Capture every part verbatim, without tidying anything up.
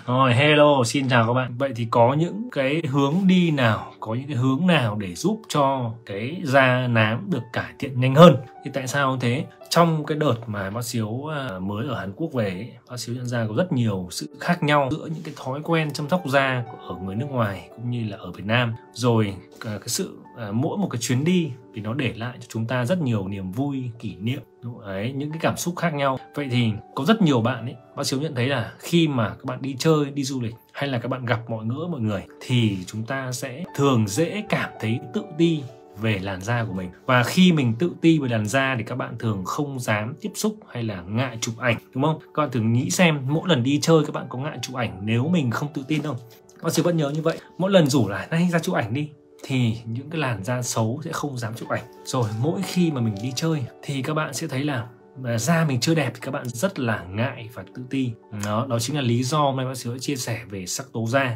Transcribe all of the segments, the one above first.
Rồi, hello, xin chào các bạn. Vậy thì có những cái hướng đi nào, có những cái hướng nào để giúp cho cái da nám được cải thiện nhanh hơn? Thì tại sao thế? Trong cái đợt mà bác Xíu mới ở Hàn Quốc về ấy, bác Xíu nhận ra có rất nhiều sự khác nhau giữa những cái thói quen chăm sóc da ở người nước ngoài cũng như là ở Việt Nam. Rồi cái sự à, mỗi một cái chuyến đi thì nó để lại cho chúng ta rất nhiều niềm vui, kỷ niệm, đấy, những cái cảm xúc khác nhau. Vậy thì có rất nhiều bạn ấy, bác Xíu nhận thấy là khi mà các bạn đi chơi, đi du lịch hay là các bạn gặp mọi ngỡ mọi người thì chúng ta sẽ thường dễ cảm thấy tự ti về làn da của mình. Và khi mình tự ti về làn da thì các bạn thường không dám tiếp xúc hay là ngại chụp ảnh, đúng không? Các bạn thường nghĩ xem mỗi lần đi chơi các bạn có ngại chụp ảnh nếu mình không tự tin không? Bác Xíu vẫn nhớ như vậy. Mỗi lần rủ là này ra chụp ảnh đi thì những cái làn da xấu sẽ không dám chụp ảnh. Rồi mỗi khi mà mình đi chơi thì các bạn sẽ thấy là mà da mình chưa đẹp thì các bạn rất là ngại và tự ti. Đó, đó chính là lý do hôm nay bác Xíu chia sẻ về sắc tố da.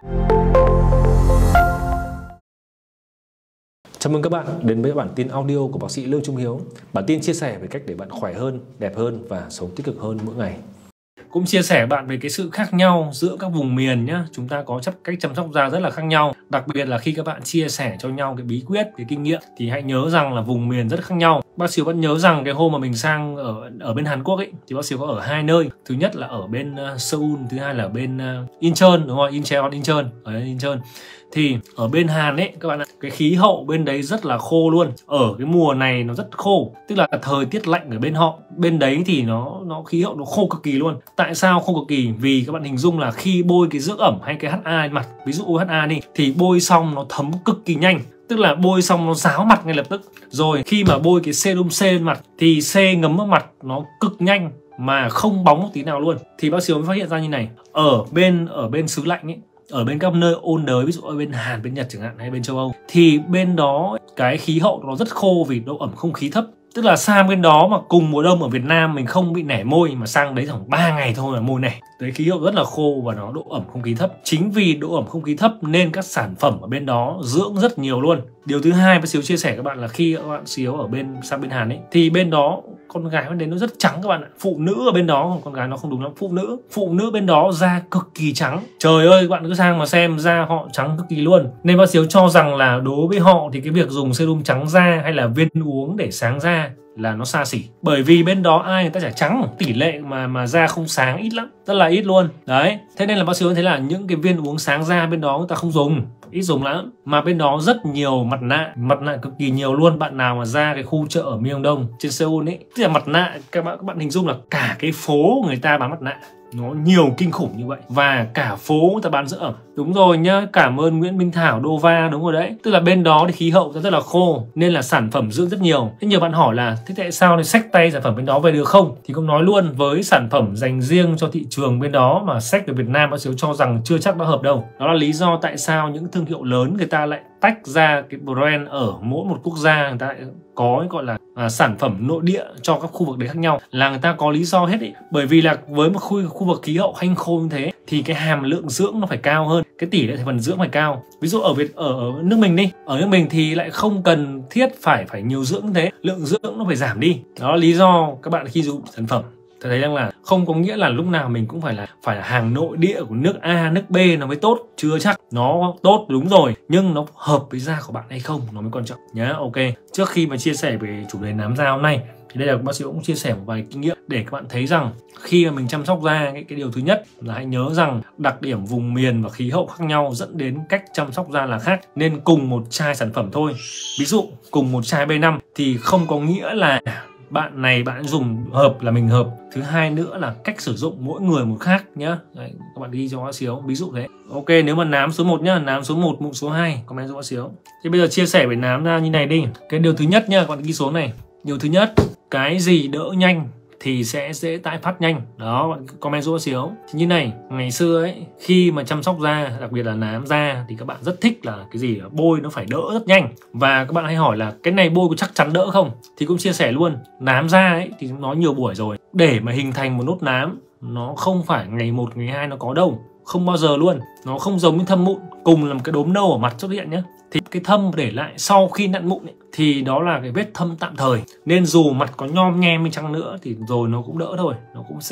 Chào mừng các bạn đến với bản tin audio của bác sĩ Lương Trung Hiếu. Bản tin chia sẻ về cách để bạn khỏe hơn, đẹp hơn và sống tích cực hơn mỗi ngày. Cũng chia sẻ bạn về cái sự khác nhau giữa các vùng miền nhé. Chúng ta có chấp cách chăm sóc da rất là khác nhau. Đặc biệt là khi các bạn chia sẻ cho nhau cái bí quyết, cái kinh nghiệm thì hãy nhớ rằng là vùng miền rất khác nhau. Bác Xíu vẫn nhớ rằng cái hôm mà mình sang ở ở bên Hàn Quốc ấy thì bác Xíu có ở hai nơi. Thứ nhất là ở bên uh, Seoul, thứ hai là ở bên uh, Incheon, đúng không? Incheon, Incheon, ở Incheon. Thì ở bên Hàn ấy các bạn ạ, cái khí hậu bên đấy rất là khô luôn. Ở cái mùa này nó rất khô, tức là thời tiết lạnh ở bên họ. Bên đấy thì nó nó khí hậu nó khô cực kỳ luôn. Tại sao khô cực kỳ? Vì các bạn hình dung là khi bôi cái dưỡng ẩm hay cái hát a lên mặt, ví dụ hát a đi, thì bôi xong nó thấm cực kỳ nhanh. Tức là bôi xong nó ráo mặt ngay lập tức. Rồi khi mà bôi cái serum C lên mặt thì C ngấm vào mặt nó cực nhanh mà không bóng một tí nào luôn. Thì bác Xíu mới phát hiện ra như này. Ở bên ở bên xứ lạnh ấy, ở bên các nơi ôn đới, ví dụ ở bên Hàn, bên Nhật chẳng hạn, hay bên châu Âu, thì bên đó cái khí hậu nó rất khô vì độ ẩm không khí thấp. Tức là sang bên đó mà cùng mùa đông ở Việt Nam mình không bị nẻ môi, mà sang đấy khoảng ba ngày thôi là môi nẻ. Đấy, khí hậu rất là khô và nó độ ẩm không khí thấp. Chính vì độ ẩm không khí thấp nên các sản phẩm ở bên đó dưỡng rất nhiều luôn. Điều thứ hai bác Xíu chia sẻ các bạn là khi các bạn Xíu ở bên sang bên Hàn ấy thì bên đó con gái bên đấy nó rất trắng các bạn ạ. Phụ nữ ở bên đó, con gái nó không đúng lắm, phụ nữ phụ nữ bên đó da cực kỳ trắng. Trời ơi, các bạn cứ sang mà xem da họ trắng cực kỳ luôn. Nên bác Xíu cho rằng là đối với họ thì cái việc dùng serum trắng da hay là viên uống để sáng da là nó xa xỉ. Bởi vì bên đó ai người ta chả trắng, tỷ lệ mà mà da không sáng ít lắm, rất là ít luôn. Đấy, thế nên là bác Xíu thấy là những cái viên uống sáng da bên đó người ta không dùng, ít dùng lắm. Mà bên đó rất nhiều mặt nạ, mặt nạ cực kỳ nhiều luôn. Bạn nào mà ra cái khu chợ ở Myeongdong trên Seoul ấy, tức là mặt nạ, các bạn các bạn hình dung là cả cái phố người ta bán mặt nạ, nó nhiều kinh khủng như vậy. Và cả phố người ta bán dưỡng ẩm. Đúng rồi nhá, cảm ơn Nguyễn Minh Thảo Dova, đúng rồi đấy. Tức là bên đó thì khí hậu rất là khô nên là sản phẩm dưỡng rất nhiều. Thế nhiều bạn hỏi là thế tại sao thì xách tay sản phẩm bên đó về được không? Thì cũng nói luôn, với sản phẩm dành riêng cho thị trường bên đó mà xách về Việt Nam, bác Xíu cho rằng chưa chắc đã hợp đâu. Đó là lý do tại sao những thương hiệu lớn người ta lại tách ra cái brand ở mỗi một quốc gia, người ta lại có gọi là à, sản phẩm nội địa cho các khu vực đấy khác nhau, là người ta có lý do hết ý. Bởi vì là với một khu, khu vực khí hậu hanh khô như thế thì cái hàm lượng dưỡng nó phải cao hơn, cái tỷ lệ thành phần dưỡng phải cao. Ví dụ ở Việt ở, ở nước mình đi, ở nước mình thì lại không cần thiết phải phải nhiều dưỡng như thế, lượng dưỡng nó phải giảm đi. Đó là lý do các bạn khi dùng sản phẩm tôi thấy rằng là không có nghĩa là lúc nào mình cũng phải là phải là hàng nội địa của nước A, nước B nó mới tốt, chưa chắc. Nó tốt đúng rồi, nhưng nó hợp với da của bạn hay không nó mới quan trọng nhá. Ok, trước khi mà chia sẻ về chủ đề nám da hôm nay thì đây là bác sĩ cũng chia sẻ một vài kinh nghiệm để các bạn thấy rằng khi mà mình chăm sóc da, cái, cái điều thứ nhất là hãy nhớ rằng đặc điểm vùng miền và khí hậu khác nhau dẫn đến cách chăm sóc da là khác. Nên cùng một chai sản phẩm thôi, ví dụ cùng một chai B năm thì không có nghĩa là bạn này bạn dùng hợp là mình hợp. Thứ hai nữa là cách sử dụng mỗi người một khác nhá. Đấy, các bạn ghi cho bác Xíu ví dụ thế. Ok, nếu mà nám số một nhá, nám số một, mụn số hai, comment cho bác Xíu. Thì bây giờ chia sẻ về nám ra như này đi. Cái điều thứ nhất nhá, các bạn ghi số này. Điều thứ nhất, cái gì đỡ nhanh thì sẽ dễ tái phát nhanh. Đó, bạn comment giúp bác Xíu. Thì như này, ngày xưa ấy, khi mà chăm sóc da, đặc biệt là nám da thì các bạn rất thích là cái gì bôi nó phải đỡ rất nhanh. Và các bạn hay hỏi là cái này bôi có chắc chắn đỡ không? Thì cũng chia sẻ luôn, nám da ấy thì nói nhiều buổi rồi. Để mà hình thành một nốt nám nó không phải ngày một, ngày hai nó có đâu. Không bao giờ luôn. Nó không giống như thâm mụn, cùng là một cái đốm nâu ở mặt xuất hiện nhé. Thì cái thâm để lại sau khi nặn mụn ấy, thì đó là cái vết thâm tạm thời. Nên dù mặt có nhom nhem bên chăng nữa thì rồi nó cũng đỡ thôi, nó cũng sẽ hết.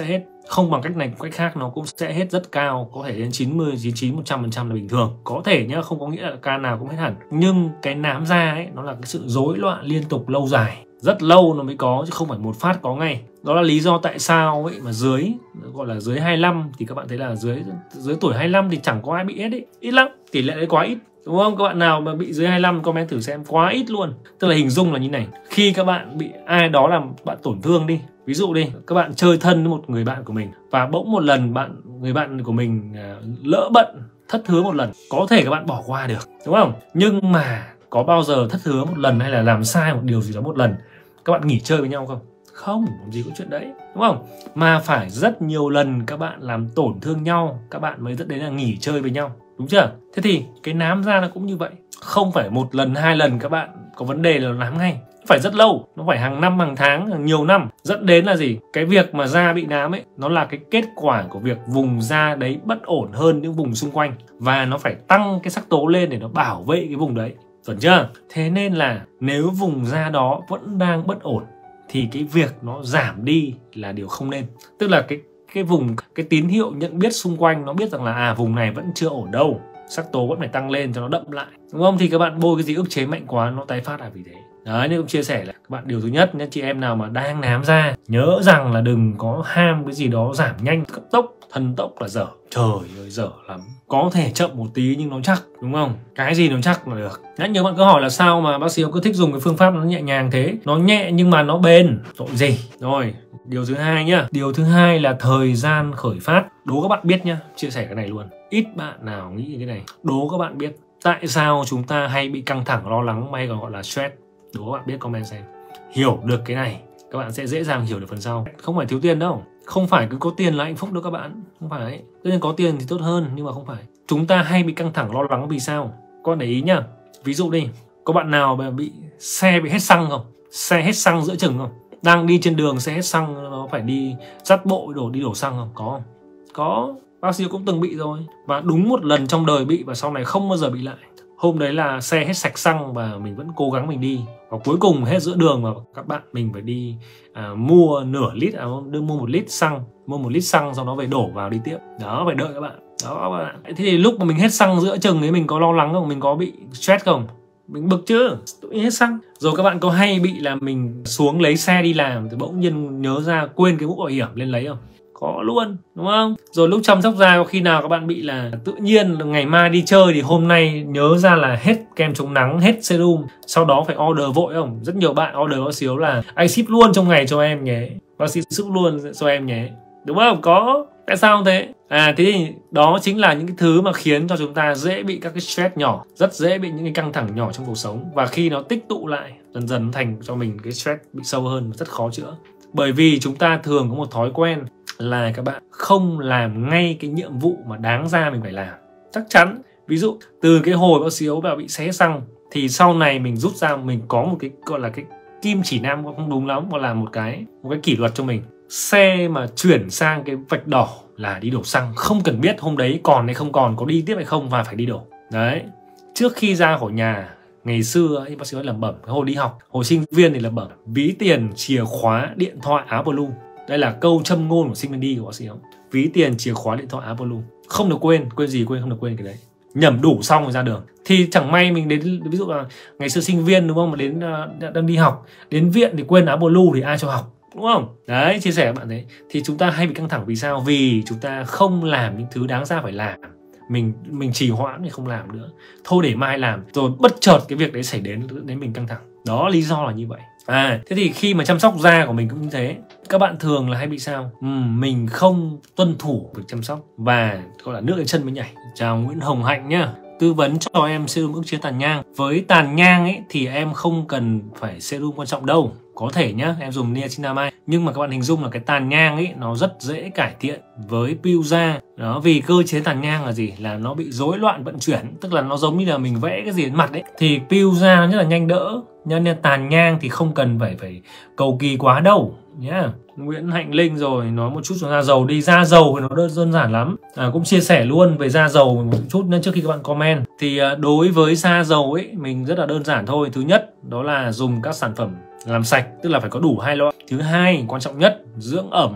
không bằng cách này cách khác nó cũng sẽ hết rất cao, có thể đến chín mươi, chín mươi chín, một trăm phần trăm là bình thường. Có thể nhá, không có nghĩa là ca nào cũng hết hẳn. Nhưng cái nám da ấy nó là cái sự rối loạn liên tục lâu dài, rất lâu nó mới có chứ không phải một phát có ngay. Đó là lý do tại sao ấy mà dưới gọi là dưới hai mươi lăm thì các bạn thấy là dưới dưới tuổi hai mươi lăm thì chẳng có ai bị hết ấy, ít lắm, tỷ lệ đấy quá ít. Đúng không? Các bạn nào mà bị dưới hai mươi lăm comment thử xem, quá ít luôn. Tức là hình dung là như này, khi các bạn bị ai đó làm bạn tổn thương đi, ví dụ đi, các bạn chơi thân với một người bạn của mình và bỗng một lần bạn người bạn của mình lỡ bận thất hứa một lần, có thể các bạn bỏ qua được, đúng không? Nhưng mà có bao giờ thất hứa một lần hay là làm sai một điều gì đó một lần các bạn nghỉ chơi với nhau không? Không, làm gì có chuyện đấy, đúng không? Mà phải rất nhiều lần các bạn làm tổn thương nhau các bạn mới dẫn đến là nghỉ chơi với nhau, đúng chưa? Thế thì cái nám da nó cũng như vậy, không phải một lần hai lần các bạn có vấn đề là nám ngay, phải rất lâu, nó phải hàng năm hàng tháng hàng nhiều năm, dẫn đến là gì? Cái việc mà da bị nám ấy nó là cái kết quả của việc vùng da đấy bất ổn hơn những vùng xung quanh, và nó phải tăng cái sắc tố lên để nó bảo vệ cái vùng đấy, chuẩn chưa? Thế nên là nếu vùng da đó vẫn đang bất ổn thì cái việc nó giảm đi là điều không nên. Tức là cái cái vùng cái tín hiệu nhận biết xung quanh nó biết rằng là à vùng này vẫn chưa ổn đâu, sắc tố vẫn phải tăng lên cho nó đậm lại, đúng không? Thì các bạn bôi cái gì ức chế mạnh quá nó tái phát là vì thế. Đấy, nên cũng chia sẻ là các bạn điều thứ nhất nhé, chị em nào mà đang nám da nhớ rằng là đừng có ham cái gì đó giảm nhanh cấp tốc, thần tốc là dở, trời ơi dở lắm. Có thể chậm một tí nhưng nó chắc, đúng không? Cái gì nó chắc là được. Nhắc nhớ bạn cứ hỏi là sao mà bác sĩ cứ thích dùng cái phương pháp nó nhẹ nhàng thế, nó nhẹ nhưng mà nó bền, tội gì. Rồi, điều thứ hai nhá, điều thứ hai là thời gian khởi phát. Đố các bạn biết nhá, chia sẻ cái này luôn, ít bạn nào nghĩ cái này. Đố các bạn biết tại sao chúng ta hay bị căng thẳng, lo lắng hay còn gọi là stress. Đố các bạn biết, comment xem. Hiểu được cái này các bạn sẽ dễ dàng hiểu được phần sau. Không phải thiếu tiền đâu, không phải cứ có tiền là hạnh phúc đâu các bạn, không phải. Tất nhiên có tiền thì tốt hơn nhưng mà không phải. Chúng ta hay bị căng thẳng lo lắng vì sao? Các bạn để ý nhá. Ví dụ đi, có bạn nào mà bị xe bị hết xăng không? Xe hết xăng giữa chừng không? Đang đi trên đường xe hết xăng, nó phải đi dắt bộ đổ đi đổ xăng không? Có không? Có. Bác sĩ cũng từng bị rồi, và đúng một lần trong đời bị và sau này không bao giờ bị lại. Hôm đấy là xe hết sạch xăng và mình vẫn cố gắng mình đi, và cuối cùng hết giữa đường và các bạn mình phải đi à, mua nửa lít, à, đưa mua một lít xăng, mua một lít xăng sau đó về đổ vào đi tiếp. Đó, phải đợi các bạn. Đó các bạn. Thế thì lúc mà mình hết xăng giữa chừng ấy mình có lo lắng không? Mình có bị stress không? Mình bực chứ, tự nhiên hết xăng. Rồi các bạn có hay bị là mình xuống lấy xe đi làm thì bỗng nhiên nhớ ra quên cái mũ bảo hiểm lên lấy không? Có luôn, đúng không? Rồi lúc chăm sóc da có khi nào các bạn bị là tự nhiên ngày mai đi chơi thì hôm nay nhớ ra là hết kem chống nắng, hết serum, sau đó phải order vội không? Rất nhiều bạn order bác sĩ là anh ship luôn trong ngày cho em nhé, bác sĩ ship luôn cho em nhé, đúng không? Có. Tại sao không thế? À thế thì đó chính là những cái thứ mà khiến cho chúng ta dễ bị các cái stress nhỏ, rất dễ bị những cái căng thẳng nhỏ trong cuộc sống, và khi nó tích tụ lại dần dần thành cho mình cái stress bị sâu hơn, rất khó chữa. Bởi vì chúng ta thường có một thói quen là các bạn không làm ngay cái nhiệm vụ mà đáng ra mình phải làm. Chắc chắn, ví dụ từ cái hồi bác sĩ vào bị xé xăng thì sau này mình rút ra mình có một cái gọi là cái kim chỉ nam, không đúng lắm, gọi là một cái một cái kỷ luật cho mình. Xe mà chuyển sang cái vạch đỏ là đi đổ xăng, không cần biết hôm đấy còn hay không còn, có đi tiếp hay không, và phải đi đổ. Đấy, trước khi ra khỏi nhà ngày xưa ấy, bác sĩ nói lẩm bẩm, hồi đi học, hồi sinh viên thì lẩm bẩm ví tiền, chìa khóa, điện thoại, áo blue. Đây là câu châm ngôn của sinh viên đi của bác sĩ không? Ví tiền, chìa khóa, điện thoại, áo blue. Không được quên, quên gì quên, không được quên cái đấy. Nhẩm đủ xong rồi ra đường. Thì chẳng may mình đến, ví dụ là ngày xưa sinh viên đúng không, mà đến đang đi học, đến viện thì quên áo blue thì ai cho học, đúng không? Đấy, chia sẻ với bạn đấy. Thì chúng ta hay bị căng thẳng vì sao? Vì chúng ta không làm những thứ đáng ra phải làm. Mình mình trì hoãn thì không làm nữa, thôi để mai làm, rồi bất chợt cái việc đấy xảy đến đến mình căng thẳng. Đó, lý do là như vậy. À, thế thì khi mà chăm sóc da của mình cũng như thế. Các bạn thường là hay bị sao? Uhm, mình không tuân thủ việc chăm sóc và gọi là nước đến chân mới nhảy. Chào Nguyễn Hồng Hạnh nhá. Tư vấn cho em serum ức chế tàn nhang. Với tàn nhang ấy thì em không cần phải serum quan trọng đâu. Có thể nhá, em dùng niacinamide. Nhưng mà các bạn hình dung là cái tàn nhang ấy nó rất dễ cải thiện với peel da. Đó, vì cơ chế tàn nhang là gì? Là nó bị rối loạn vận chuyển. Tức là nó giống như là mình vẽ cái gì lên mặt ấy. Thì peel da nó rất là nhanh đỡ. Nên là tàn nhang thì không cần phải phải cầu kỳ quá đâu nhá. Yeah. Nguyễn Hạnh Linh rồi nói một chút về da dầu đi. Da dầu thì nó đơn, đơn giản lắm. À, cũng chia sẻ luôn về da dầu một chút nữa trước khi các bạn comment. Thì đối với da dầu ấy mình rất là đơn giản thôi. Thứ nhất đó là dùng các sản phẩm làm sạch, tức là phải có đủ hai loại. Thứ hai quan trọng nhất, dưỡng ẩm.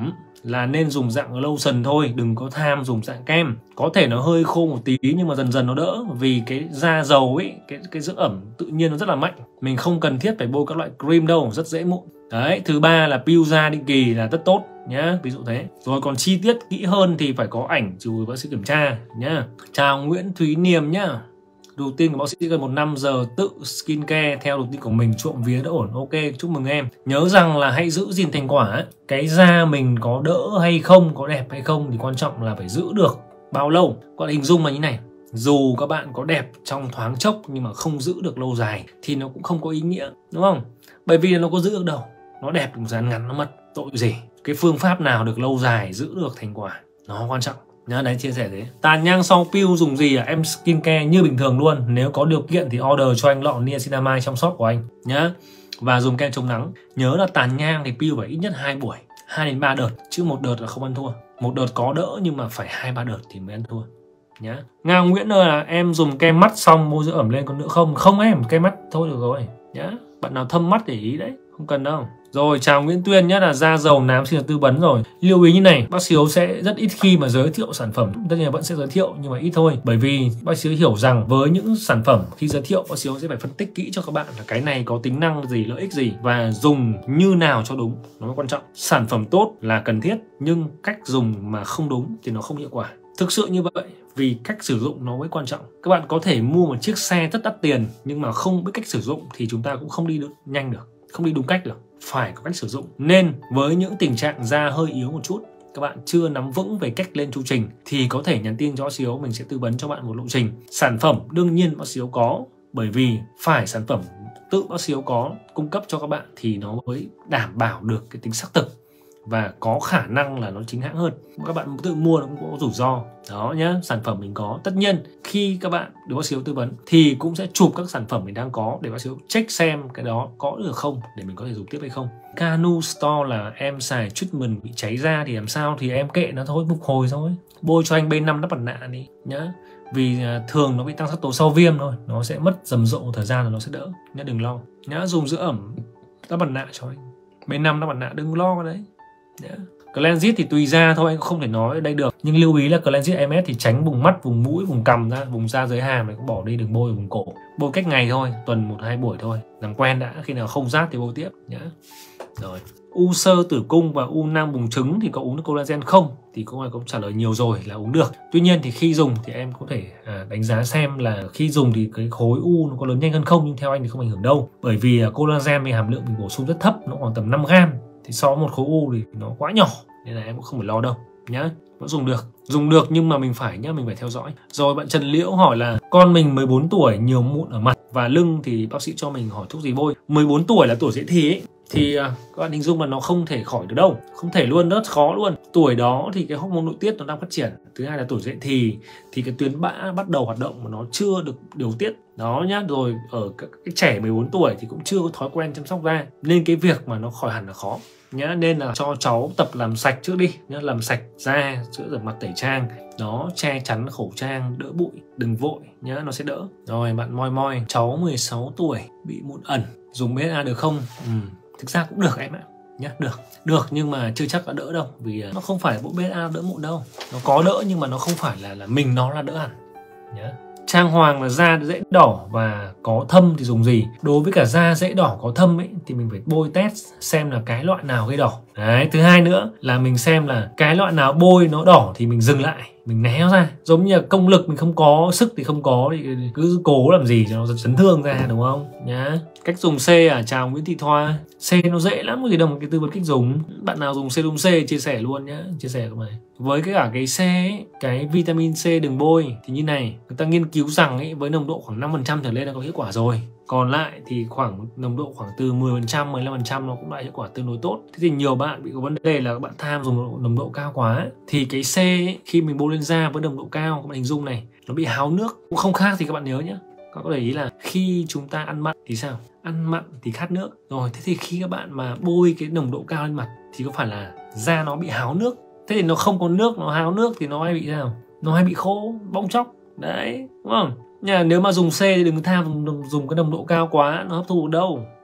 là nên dùng dạng lotion thôi, đừng có tham dùng dạng kem. Có thể nó hơi khô một tí nhưng mà dần dần nó đỡ, vì cái da dầu ấy, cái cái dưỡng ẩm tự nhiên nó rất là mạnh. Mình không cần thiết phải bôi các loại cream đâu, rất dễ mụn. Đấy, thứ ba là peel da định kỳ là rất tốt nhá, ví dụ thế. Rồi còn chi tiết kỹ hơn thì phải có ảnh chú bác sĩ kiểm tra nhá. Chào Nguyễn Thúy Niềm nhá. Routine của bác sĩ gần một năm giờ tự skincare theo routine của mình, trộm vía đã ổn. Ok, chúc mừng em. Nhớ rằng là hãy giữ gìn thành quả ấy. Cái da mình có đỡ hay không, có đẹp hay không thì quan trọng là phải giữ được bao lâu. Còn hình dung là như này, dù các bạn có đẹp trong thoáng chốc nhưng mà không giữ được lâu dài thì nó cũng không có ý nghĩa, đúng không? Bởi vì nó có giữ được đâu, nó đẹp một thời gian ngắn nó mất, tội gì. Cái phương pháp nào được lâu dài, giữ được thành quả, nó quan trọng nhá. Đấy, chia sẻ thế. Tàn nhang sau peel dùng gì à? Em skincare như bình thường luôn. Nếu có điều kiện thì order cho anh lọ niacinamide trong shop của anh nhá. Và dùng kem chống nắng. Nhớ là tàn nhang thì peel phải ít nhất hai buổi, hai đến ba đợt, chứ một đợt là không ăn thua. Một đợt có đỡ nhưng mà phải hai ba đợt thì mới ăn thua nhá. Ngao Nguyễn ơi, là em dùng kem mắt xong bôi dưỡng ẩm lên còn nữa không? Không em, kem mắt thôi được rồi nhá. Bạn nào thâm mắt để ý đấy, không cần đâu. Rồi, chào Nguyễn Tuyên nhé, là da dầu nám xin được tư vấn rồi. Lưu ý như này, bác sĩ sẽ rất ít khi mà giới thiệu sản phẩm. Tất nhiên là vẫn sẽ giới thiệu nhưng mà ít thôi. Bởi vì bác sĩ hiểu rằng với những sản phẩm khi giới thiệu, bác sĩ sẽ phải phân tích kỹ cho các bạn là cái này có tính năng gì, lợi ích gì và dùng như nào cho đúng. Nó mới quan trọng. Sản phẩm tốt là cần thiết nhưng cách dùng mà không đúng thì nó không hiệu quả. Thực sự như vậy, vì cách sử dụng nó mới quan trọng. Các bạn có thể mua một chiếc xe rất đắt tiền nhưng mà không biết cách sử dụng thì chúng ta cũng không đi được nhanh được, không đi đúng cách được. Phải có cách sử dụng. Nên với những tình trạng da hơi yếu một chút, các bạn chưa nắm vững về cách lên chu trình thì có thể nhắn tin cho bác sĩ Hiếu, mình sẽ tư vấn cho bạn một lộ trình. Sản phẩm đương nhiên bác sĩ Hiếu có, bởi vì phải sản phẩm tự bác sĩ Hiếu có cung cấp cho các bạn thì nó mới đảm bảo được cái tính xác thực và có khả năng là nó chính hãng hơn. Các bạn tự mua nó cũng có rủi ro đó nhá. Sản phẩm mình có, tất nhiên khi các bạn được bác sĩ tư vấn thì cũng sẽ chụp các sản phẩm mình đang có để bác sĩ check xem cái đó có được không để mình có thể dùng tiếp hay không. Canu Store là em xài treatment bị cháy da thì làm sao, thì em kệ nó thôi, phục hồi thôi. Bôi cho anh B năm đắp mặt nạ đi nhá, vì thường nó bị tăng sắc tố sau viêm thôi, nó sẽ mất rầm rộ một thời gian là nó sẽ đỡ nhá, đừng lo nhá. Dùng dưỡng ẩm đắp mặt nạ cho anh, B năm đắp mặt nạ, đừng lo cái đấy. Yeah. Cleansit thì tùy da thôi, anh không thể nói ở đây được. Nhưng lưu ý là Cleansit em ét thì tránh vùng mắt, vùng mũi, vùng cằm ra, vùng da dưới hàm này cũng bỏ đi, đừng bôi ở vùng cổ. Bôi cách ngày thôi, tuần một hai buổi thôi, làm quen đã, khi nào không rát thì bôi tiếp nhá. Rồi, u xơ tử cung và u nang buồng trứng thì có uống được collagen không? Thì câu này cũng trả lời nhiều rồi là uống được. Tuy nhiên thì khi dùng thì em có thể à, đánh giá xem là khi dùng thì cái khối u nó có lớn nhanh hơn không, nhưng theo anh thì không ảnh hưởng đâu. Bởi vì à, collagen với hàm lượng mình bổ sung rất thấp, nó khoảng tầm năm gam. Thì so với một khối u thì nó quá nhỏ, nên là em cũng không phải lo đâu nhá. Vẫn dùng được, dùng được nhưng mà mình phải nhá, mình phải theo dõi. Rồi bạn Trần Liễu hỏi là con mình mười bốn tuổi, nhiều mụn ở mặt và lưng thì bác sĩ cho mình hỏi thuốc gì bôi. Mười bốn tuổi là tuổi dậy thì ấy, thì các bạn hình dung là nó không thể khỏi được đâu, không thể luôn, rất khó luôn. Tuổi đó thì cái hormone nội tiết nó đang phát triển. Thứ hai là tuổi dậy thì thì cái tuyến bã bắt đầu hoạt động mà nó chưa được điều tiết đó nhá. Rồi ở các cái trẻ mười bốn tuổi thì cũng chưa có thói quen chăm sóc da, nên cái việc mà nó khỏi hẳn là khó nhá. Nên là cho cháu tập làm sạch trước đi nhá, làm sạch da, chữa rửa mặt, tẩy trang đó, che chắn khẩu trang, đỡ bụi, đừng vội nhá, nó sẽ đỡ. Rồi bạn moi moi, cháu mười sáu tuổi bị mụn ẩn, dùng bê ét a được không? Ừ, thực ra cũng được em ạ nhá, được được nhưng mà chưa chắc đã đỡ đâu, vì nó không phải bộ bê ét a đỡ mụn đâu, nó có đỡ nhưng mà nó không phải là là mình nó là đỡ hẳn nhá. Trang Hoàng là da dễ đỏ và có thâm thì dùng gì? Đối với cả da dễ đỏ có thâm ấy thì mình phải bôi test xem là cái loại nào gây đỏ. Đấy, thứ hai nữa là mình xem là cái loại nào bôi nó đỏ thì mình dừng lại, mình né nó ra. Giống như là công lực mình không có, sức thì không có thì cứ cố làm gì cho nó chấn thương ra, đúng không nhá. Cách dùng C à? Chào Nguyễn Thị Thoa. C nó dễ lắm, có gì đâu mà cái tư vấn cách dùng. Bạn nào dùng Serum C chia sẻ luôn nhá, chia sẻ các bạn. Với cái cả cái C ấy, cái vitamin C đường bôi thì như này, người ta nghiên cứu rằng ấy, với nồng độ khoảng năm phần trăm trở lên là có hiệu quả rồi. Còn lại thì khoảng nồng độ khoảng từ mười phần trăm, mười lăm phần trăm nó cũng đã hiệu quả tương đối tốt. Thế thì nhiều bạn bị có vấn đề là các bạn tham dùng nồng độ cao quá ấy. Thì cái C ấy, khi mình bôi lên da với nồng độ cao, các bạn hình dung này, nó bị háo nước. Cũng không khác thì các bạn nhớ nhé. Các bạn có để ý là khi chúng ta ăn mặn thì sao? Ăn mặn thì khát nước. Rồi, thế thì khi các bạn mà bôi cái nồng độ cao lên mặt thì có phải là da nó bị háo nước? Thế thì nó không có nước, nó háo nước thì nó hay bị sao? Nó hay bị khô, bong tróc. Đấy, đúng không? Nhưng mà nếu mà dùng C thì đừng tham dùng, dùng cái nồng độ cao quá, nó hấp thu được đâu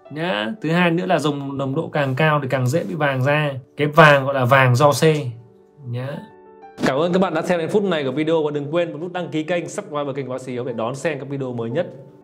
nhá. Thứ hai nữa là dùng nồng độ càng cao thì càng dễ bị vàng da. Cái vàng gọi là vàng do C nhá. Cảm ơn các bạn đã xem đến phút này của video và đừng quên bấm nút đăng ký kênh, subscribe vào kênh Bác Sĩ Hiếu để đón xem các video mới nhất.